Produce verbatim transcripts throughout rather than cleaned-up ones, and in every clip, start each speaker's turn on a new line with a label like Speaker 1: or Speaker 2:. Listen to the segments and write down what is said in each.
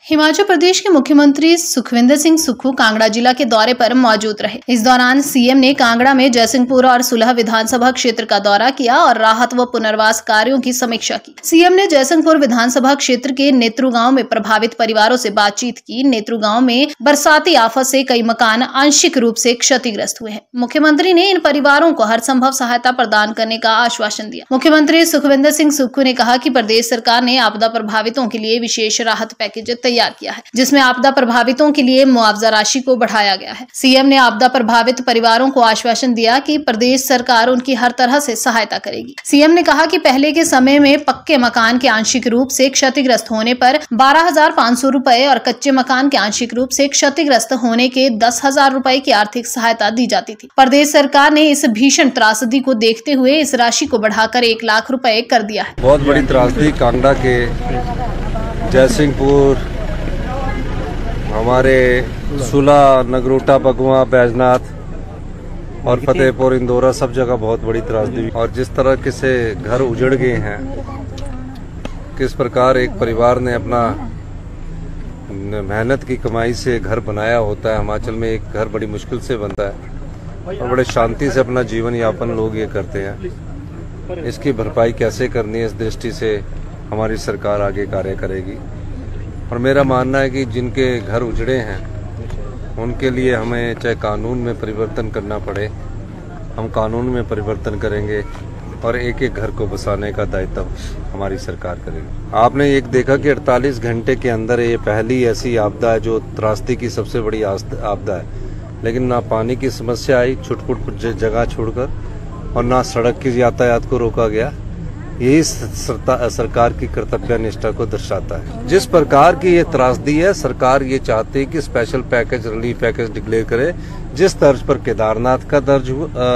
Speaker 1: हिमाचल प्रदेश के मुख्यमंत्री सुखविंदर सिंह सुक्खू कांगड़ा जिला के दौरे पर मौजूद रहे। इस दौरान सीएम ने कांगड़ा में जयसिंहपुर और सुलह विधानसभा क्षेत्र का दौरा किया और राहत व पुनर्वास कार्यों की समीक्षा की। सीएम ने जयसिंहपुर विधानसभा क्षेत्र के नेत्रु गांव में प्रभावित परिवारों से बातचीत की। नेत्रु गांव में बरसाती आफत से कई मकान आंशिक रूप से क्षतिग्रस्त हुए हैं। मुख्यमंत्री ने इन परिवारों को हर संभव सहायता प्रदान करने का आश्वासन दिया। मुख्यमंत्री सुखविंदर सिंह सुक्खू ने कहा कि प्रदेश सरकार ने आपदा प्रभावितों के लिए विशेष राहत पैकेज तैयार किया है, जिसमें आपदा प्रभावितों के लिए मुआवजा राशि को बढ़ाया गया है। सीएम ने आपदा प्रभावित परिवारों को आश्वासन दिया कि प्रदेश सरकार उनकी हर तरह से सहायता करेगी। सीएम ने कहा कि पहले के समय में पक्के मकान के आंशिक रूप से क्षतिग्रस्त होने पर बारह हजार पाँच सौ रूपए और कच्चे मकान के आंशिक रूप से क्षतिग्रस्त होने के दस हजार रूपए की आर्थिक सहायता दी जाती थी। प्रदेश सरकार ने इस भीषण त्रासदी को देखते हुए इस राशि को बढ़ाकर एक लाख रूपए कर दिया है।
Speaker 2: बहुत बड़ी त्रासदी कांगड़ा के जयसिंहपुर, हमारे सुलह, नगरोटा, बगुआ, बैजनाथ और फतेहपुर, इंदौरा सब जगह बहुत बड़ी त्रासदी। और जिस तरह के से घर उजड़ गए हैं, किस प्रकार एक परिवार ने अपना मेहनत की कमाई से घर बनाया होता है। हिमाचल में एक घर बड़ी मुश्किल से बनता है और बड़े शांति से अपना जीवन यापन लोग ये करते हैं। इसकी भरपाई कैसे करनी है, इस दृष्टि से हमारी सरकार आगे कार्य करेगी। और मेरा मानना है कि जिनके घर उजड़े हैं उनके लिए हमें चाहे कानून में परिवर्तन करना पड़े, हम कानून में परिवर्तन करेंगे और एक एक घर को बसाने का दायित्व हमारी सरकार करेगी। आपने एक देखा कि अड़तालीस घंटे के अंदर ये पहली ऐसी आपदा है जो त्रासदी की सबसे बड़ी आपदा है, लेकिन ना पानी की समस्या आई छुटपुट जगह छोड़कर और ना सड़क की यातायात को रोका गया। यही सरकार की कर्तव्य निष्ठा को दर्शाता है। जिस प्रकार की ये त्रासदी है, सरकार ये चाहती है कि special package, relief package declare करे। जिस तर्ज पर केदारनाथ का दर्ज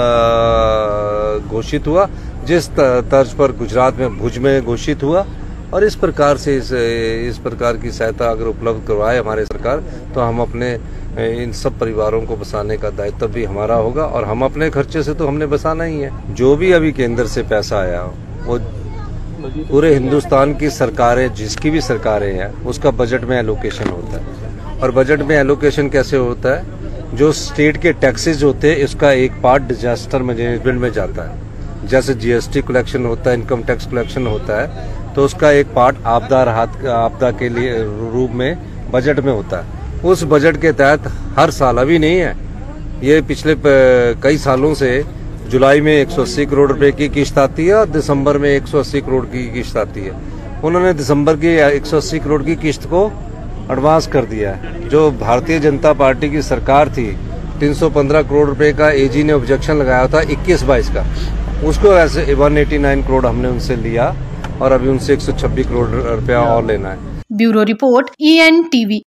Speaker 2: घोषित हुआ, जिस तर्ज पर गुजरात में भुज में घोषित हुआ, और इस प्रकार से इस, इस प्रकार की सहायता अगर उपलब्ध करवाए हमारे सरकार, तो हम अपने इन सब परिवारों को बसाने का दायित्व भी हमारा होगा। और हम अपने खर्चे से तो हमने बसाना ही है। जो भी अभी केंद्र से पैसा आया वो पूरे हिंदुस्तान की सरकारें, जिसकी भी सरकारें हैं, उसका बजट में एलोकेशन होता है। और बजट में एलोकेशन कैसे होता है? जो स्टेट के टैक्सेस होते हैं, इसका एक पार्ट डिजास्टर मैनेजमेंट में जाता है। जैसे जीएसटी कलेक्शन होता है, इनकम टैक्स कलेक्शन होता है, तो उसका एक पार्ट आपदा राहत आपदा के लिए रूप में बजट में होता है। उस बजट के तहत हर साल, अभी नहीं है, ये पिछले कई सालों से जुलाई में एक सौ अस्सी करोड़ रुपए की किस्त आती है और दिसंबर में एक सौ अस्सी करोड़ की किस्त आती है। उन्होंने दिसंबर की एक सौ अस्सी करोड़ की किस्त को एडवांस कर दिया है। जो भारतीय जनता पार्टी की सरकार थी, तीन सौ पंद्रह करोड़ रुपए का एजी ने ऑब्जेक्शन लगाया था इक्कीस बाईस का, उसको ऐसे एक सौ नवासी करोड़ हमने उनसे लिया और अभी उनसे एक सौ छब्बीस करोड़ रुपया और लेना है।
Speaker 1: Bureau report E N TV.